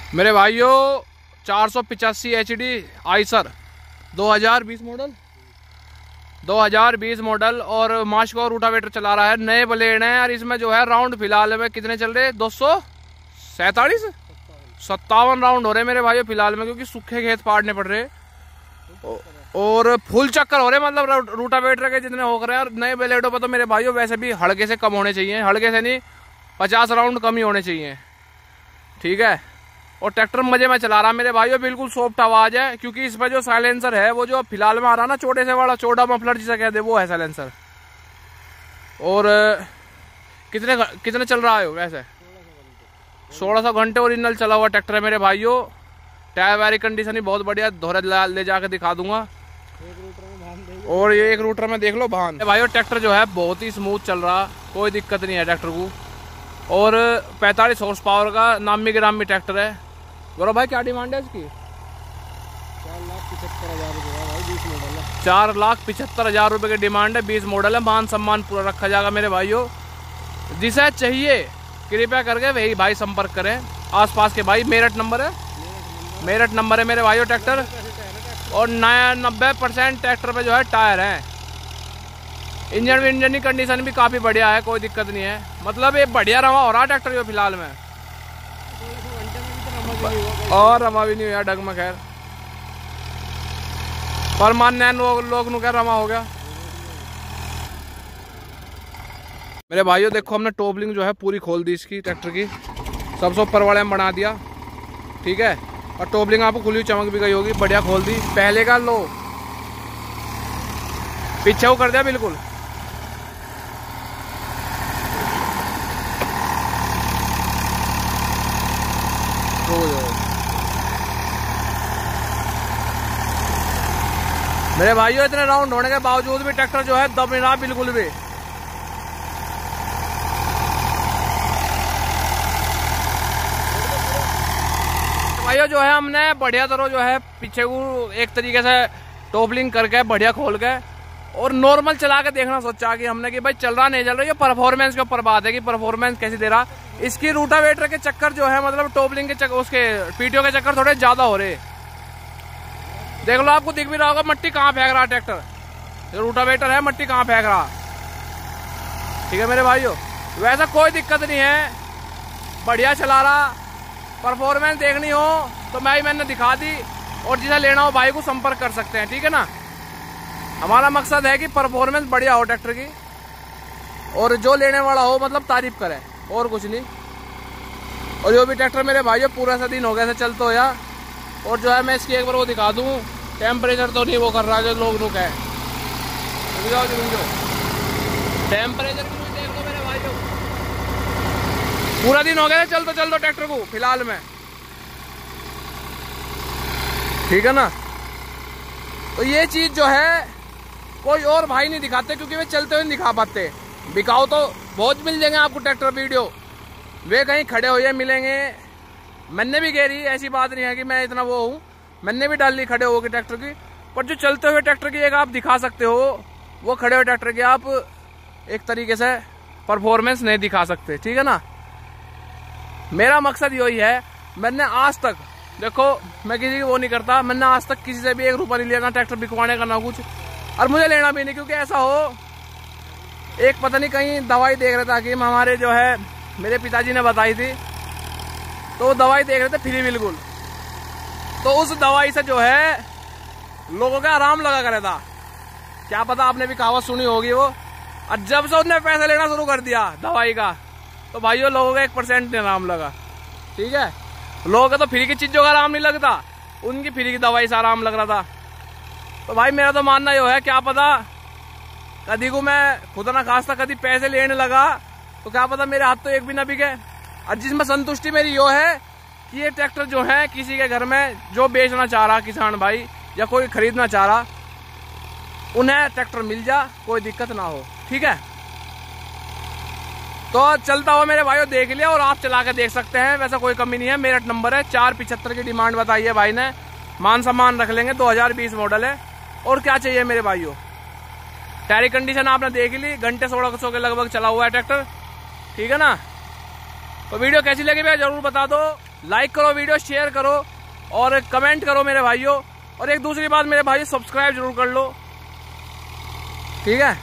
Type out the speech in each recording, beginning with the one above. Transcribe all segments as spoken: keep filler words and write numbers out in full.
मेरे भाइयों चार सौ पिचासी एच डी आइसर दो हज़ार बीस मॉडल दो हज़ार बीस मॉडल और मास्को रूटावेटर चला रहा है। नए ब्लेड हैं और इसमें जो है राउंड फिलहाल में कितने चल रहे हैं? दो सौ सैतालीस सत्तावन राउंड हो रहे हैं मेरे भाइयों फिलहाल में, क्योंकि सूखे खेत पाड़ने पड़ रहे और फुल चक्कर हो रहे, मतलब रूटावेटर के जितने हो रहे हैं। और नए ब्लेडों पर तो मेरे भाइयों वैसे भी हल्के से कम होने चाहिए, हल्के से नहीं पचास राउंड कम ही होने चाहिए, ठीक है। और ट्रैक्टर मजे में चला रहा मेरे भाइयों, बिल्कुल सॉफ्ट आवाज है, क्योंकि इस पर जो साइलेंसर है वो जो फिलहाल में आ रहा ना छोटे से वाला चौड़ा मफलर जिसे कहते हैं, वो है साइलेंसर। और कितने कितने चल रहा है वैसे? सोलह सौ घंटे ओरिजिनल चला हुआ ट्रैक्टर है मेरे भाइयों। टायर वायर कंडीशन ही बहुत बढ़िया, धोरे ले जाके दिखा दूंगा। और ये एक रूटर में देख लो भान भाइयों, ट्रैक्टर जो है बहुत ही स्मूथ चल रहा, कोई दिक्कत नहीं है ट्रैक्टर को। और पैंतालीस हॉर्स पावर का नामी गिरामी ट्रैक्टर है। गौरव भाई क्या डिमांड है इसकी? चार लाख पिछहत्तर हजार रुपए की डिमांड है, बीस मॉडल है। मान सम्मान पूरा रखा जाएगा मेरे भाइयों। जिसे चाहिए कृपया करके वही भाई संपर्क करें, आसपास के भाई। मेरठ नंबर है, मेरठ नंबर है मेरे भाइयों ट्रैक्टर। और नब्बे परसेंट ट्रैक्टर पे जो है टायर है। इंजन इंजन की कंडीशन भी काफी बढ़िया है, कोई दिक्कत नहीं है। मतलब ये बढ़िया रवा हो रहा ट्रैक्टर जो फिलहाल में, और रवा भी नहीं हुआ डग में। खैर पर मान्य लोग लोग नु क्या रवा हो गया मेरे भाइयों। देखो हमने टॉपलिंग जो है पूरी खोल दी इसकी ट्रैक्टर की, सबसे ऊपर वाले में बना दिया, ठीक है। और टॉपलिंग आपको खुली चमक भी गई होगी, बढ़िया खोल दी। पहले का लो पीछे वो कर दिया बिल्कुल। मेरे भाइयों इतने राउंड होने के बावजूद भी ट्रैक्टर जो है दब नहीं रहा बिल्कुल भी। भाइयों जो है हमने बढ़िया तरह जो है पीछे को एक तरीके से टॉपलिंग करके बढ़िया खोल के और नॉर्मल चला के देखना सोचा कि हमने कि भाई चल रहा नहीं चल रहा। ये परफॉर्मेंस के ऊपर बात है कि परफॉर्मेंस कैसे दे रहा। इसकी रूटावेटर के चक्कर जो है, मतलब टॉपलिंग के चक्कर, उसके पीटीओ के चक्कर थोड़े ज्यादा हो रहे। देख लो आपको दिख भी रहा होगा मट्टी कहाँ फेंक रहा ट्रैक्टर। जो रूटावेटर है मट्टी कहाँ फेंक रहा, ठीक है मेरे भाइयों। वैसा कोई दिक्कत नहीं है, बढ़िया चला रहा। परफॉर्मेंस देखनी हो तो मैं ही मैंने दिखा दी, और जिसे लेना हो भाई को संपर्क कर सकते हैं, ठीक है ना। हमारा मकसद है कि परफॉर्मेंस बढ़िया हो ट्रैक्टर की, और जो लेने वाला हो मतलब तारीफ करे, और कुछ नहीं। और जो भी ट्रैक्टर मेरे भाइयों पूरा सा दिन हो गया से चलते हो या। और जो है मैं इसकी एक बार वो दिखा दूं, टेम्परेचर तो नहीं वो कर रहा जो लोग रुक है। टेम्परेचर भी नहीं देख लो मेरे भाइयों, पूरा दिन हो गया चलते चलते ट्रैक्टर को फिलहाल में, ठीक है ना। तो ये चीज जो है कोई और भाई नहीं दिखाते, क्योंकि वे चलते हुए नहीं दिखा पाते। बिकाऊ तो बहुत मिल जाएंगे आपको ट्रैक्टर वीडियो, वे कहीं खड़े हुए मिलेंगे। मैंने भी कह रही, ऐसी बात नहीं है कि मैं इतना वो हूँ, मैंने भी डाल ली खड़े होकर ट्रैक्टर की। पर जो चलते हुए ट्रैक्टर की एक आप दिखा सकते हो, वो खड़े हुए ट्रैक्टर की आप एक तरीके से परफॉर्मेंस नहीं दिखा सकते, ठीक है ना। मेरा मकसद यही है। मैंने आज तक देखो मैं किसी की वो नहीं करता, मैंने आज तक किसी से भी एक रुपया नहीं लिया, ना ट्रैक्टर बिकवाने का ना कुछ, और मुझे लेना भी नहीं। क्योंकि ऐसा हो, एक पता नहीं कहीं दवाई देख रहा था कि हमारे जो है मेरे पिताजी ने बताई थी, तो वो दवाई देख रहे थे फ्री बिल्कुल। तो उस दवाई से जो है लोगों का आराम लगा कर था, क्या पता आपने भी कहावत सुनी होगी वो। और जब से उसने पैसे लेना शुरू कर दिया दवाई का, तो भाइयों लोगों का एक परसेंट नहीं आराम लगा, ठीक है। लोगों का तो फ्री की चीजों का आराम नहीं लगता, उनकी फ्री की दवाई से आराम लग रहा था। तो भाई मेरा तो मानना ये है, क्या पता कभी को मैं खुदा ना खास्ता कभी पैसे लेने लगा तो क्या पता मेरे हाथ तो एक भी ना बिके। और जिसमें संतुष्टि मेरी यो है कि ये ट्रैक्टर जो है किसी के घर में जो बेचना चाह रहा किसान भाई या कोई खरीदना चाह रहा, उन्हें ट्रैक्टर मिल जा, कोई दिक्कत ना हो, ठीक है। तो चलता हुआ मेरे भाइयों देख लिया, और आप चला के देख सकते हैं, वैसा कोई कमी नहीं है। मेरठ नंबर है, चार पिछहत्तर की डिमांड बताई है भाई ने, मान सम्मान रख लेंगे। दो हज़ार बीस मॉडल है, और क्या चाहिए मेरे भाइयों। टायर कंडीशन आपने देख ली, घंटे सोलह सौ के लगभग चला हुआ है ट्रैक्टर, ठीक है ना। तो वीडियो कैसी लगी भैया जरूर बता दो। लाइक करो वीडियो, शेयर करो और कमेंट करो मेरे भाइयों। और एक दूसरी बात मेरे भाई, सब्सक्राइब जरूर कर लो, ठीक है।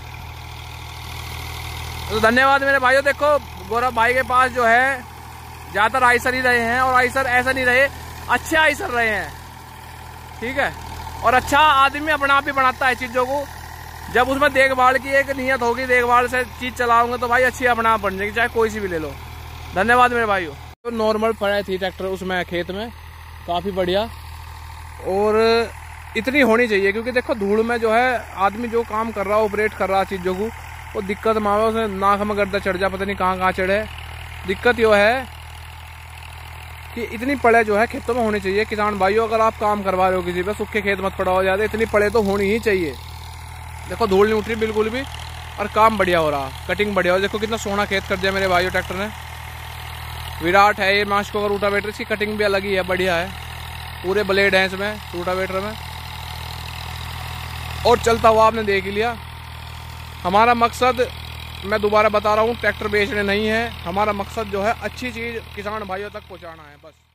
तो धन्यवाद मेरे भाइयों। देखो गौरव भाई के पास जो है ज्यादातर आइसर ही रहे हैं, और आइसर ऐसा नहीं रहे, अच्छे आइसर रहे हैं, ठीक है। और अच्छा आदमी अपने आप ही बनाता है चीजों को, जब उसमें देखभाल की एक नियत होगी, देखभाल से चीज चलाऊंगे तो भाई अच्छी अपने आप बन जाएगी, चाहे कोई सी भी ले लो। धन्यवाद मेरे भाइयों। तो नॉर्मल पड़ा थी ट्रैक्टर उसमें खेत में, काफी बढ़िया, और इतनी होनी चाहिए, क्योंकि देखो धूल में जो है आदमी जो काम कर रहा है, ऑपरेट कर रहा है चीजों को, वो दिक्कत मावे, उसे नाक में गर्दा चढ़ जा, पता नहीं कहाँ कहाँ चढ़े। दिक्कत यो है कि इतनी पड़े जो है खेतों में होनी चाहिए। किसान भाइयों, अगर आप काम करवा रहे हो किसी पे, सूखे खेत मत पड़ा हो जाते, इतनी पड़े तो होनी ही चाहिए। देखो धूल नहीं उठ रही बिल्कुल भी, और काम बढ़िया हो रहा, कटिंग बढ़िया हो। देखो कितना सोना खेत कर दिया मेरे भाइयों ट्रैक्टर ने। विराट है ये मास्को का रूटावेटर, इसकी कटिंग भी अलग ही है, बढ़िया है, पूरे ब्लेड हैं इसमें रूटावेटर में, और चलता हुआ आपने देख लिया। हमारा मकसद, मैं दोबारा बता रहा हूँ, ट्रैक्टर बेचने नहीं है, हमारा मकसद जो है अच्छी चीज़ किसान भाइयों तक पहुँचाना है बस।